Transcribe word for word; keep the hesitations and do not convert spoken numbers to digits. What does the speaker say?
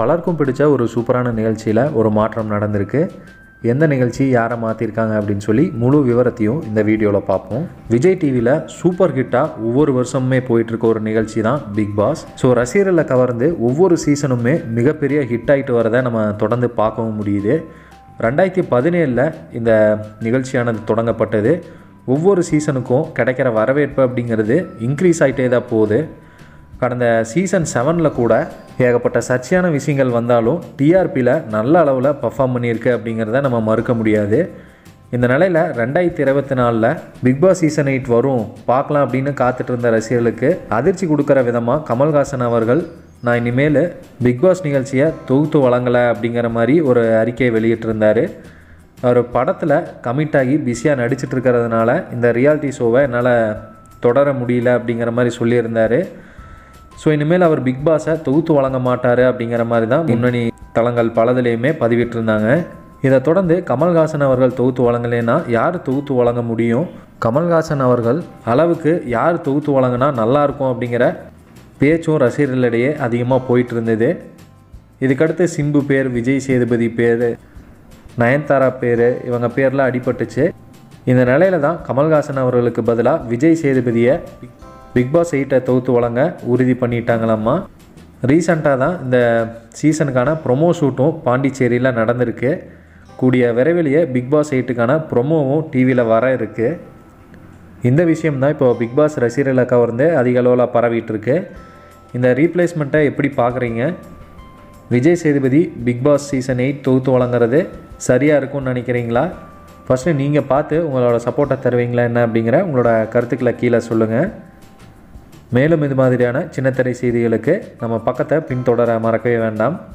பலருக்கும் பிடிச்ச ஒரு சூப்பரான நிகழ்ச்சியில் ஒரு மாற்றம் நடந்திருக்கு. எந்த நிகழ்ச்சி யாரை மாற்றிருக்காங்க அப்படின்னு சொல்லி முழு விவரத்தையும் இந்த வீடியோவில் பார்ப்போம். விஜய் டிவியில் சூப்பர் ஹிட்டாக ஒவ்வொரு வருஷமுமே போயிட்டுருக்க ஒரு நிகழ்ச்சி தான் பிக் பாஸ். ஸோ ரசிகர்களை கவர்ந்து ஒவ்வொரு சீசனுமே மிகப்பெரிய ஹிட் ஆகிட்டு வரதை நம்ம தொடர்ந்து பார்க்கவும் முடியுது. ரெண்டாயிரத்தி பதினேழில் இந்த நிகழ்ச்சியானது தொடங்கப்பட்டது. ஒவ்வொரு சீசனுக்கும் கிடைக்கிற வரவேற்பு அப்படிங்கிறது இன்க்ரீஸ் ஆகிட்டே தான் போகுது. கடந்த சீசன் செவனில் கூட ஏகப்பட்ட சர்ச்சையான விஷயங்கள் வந்தாலும் டிஆர்பியில் நல்ல அளவில் பர்ஃபார்ம் பண்ணியிருக்கு அப்படிங்கிறத நம்ம மறுக்க முடியாது. இந்த நிலையில் ரெண்டாயிரத்தி இருபத்தி நாலில் பிக்பாஸ் சீசன் எயிட் வரும் பார்க்கலாம் அப்படின்னு காத்துட்டு இருந்த ரசிகர்களுக்கு அதிர்ச்சி கொடுக்குற விதமாக கமல்ஹாசன் அவர்கள் நான் இனிமேல் பிக்பாஸ் நிகழ்ச்சியை தொகுத்து வழங்கலை அப்படிங்கிற மாதிரி ஒரு அறிக்கையை வெளியிட்டிருந்தார். அவர் படத்தில் கமிட் ஆகி பிஸியாக நடிச்சிட்டு இருக்கிறதுனால இந்த ரியாலிட்டி ஷோவை என்னால் தொடர முடியல அப்படிங்கிற மாதிரி சொல்லியிருந்தார். ஸோ இனிமேல் அவர் பிக் பாஸை தொகுத்து வழங்க மாட்டார் அப்படிங்கிற மாதிரி தான் முன்னணி தளங்கள் பலதுலேயுமே பதிவிட்டிருந்தாங்க. இதை தொடர்ந்து கமல்ஹாசன் அவர்கள் தொகுத்து வழங்கலைன்னா யார் தொகுத்து வழங்க முடியும், கமல்ஹாசன் அவர்கள் அளவுக்கு யார் தொகுத்து வழங்கினா நல்லாயிருக்கும் அப்படிங்கிற பேச்சும் ரசிகர்களிடையே அதிகமாக போயிட்டு இருந்தது. இதுக்கடுத்து சிம்பு பேர், விஜய் சேதுபதி பேர், நயன்தாரா பேர், இவங்க பேர்லாம் அடிபட்டுச்சு. இந்த நிலையில தான் கமல்ஹாசன் அவர்களுக்கு பதிலாக விஜய் சேதுபதியை பிக்பாஸ் எயிட்டை தொகுத்து வழங்க உறுதி பண்ணிட்டாங்களாம்மா. ரீசண்டாக தான் இந்த சீசனுக்கான ப்ரொமோ ஷூட்டும் பாண்டிச்சேரியில் நடந்திருக்கு. கூடிய விரைவிலேயே பிக்பாஸ் எயிட்டுக்கான ப்ரொமோவும் டிவியில் வர இருக்குது. இந்த விஷயம்தான் இப்போ பிக்பாஸ் ரசிகர்களை கவர்ந்து அதிக அளவில் பரவிட்டுருக்கு. இந்த ரீப்ளேஸ்மெண்ட்டை எப்படி பார்க்குறீங்க? Vijay Sethupathi Bigg Boss season eight தொகுத்து வழங்குறது சரியாக இருக்கும்னு நினைக்கிறீங்களா? ஃபஸ்ட்டு நீங்கள் பார்த்து உங்களோட சப்போர்ட்டை தருவீங்களா என்ன அப்படிங்கிற உங்களோட கருத்துக்களை கீழே சொல்லுங்கள். மேலும் இது மாதிரியான சின்னத்திரை செய்திகளுக்கு நம்ம பக்கத்தை பின்தொடர மறக்கவே வேண்டாம்.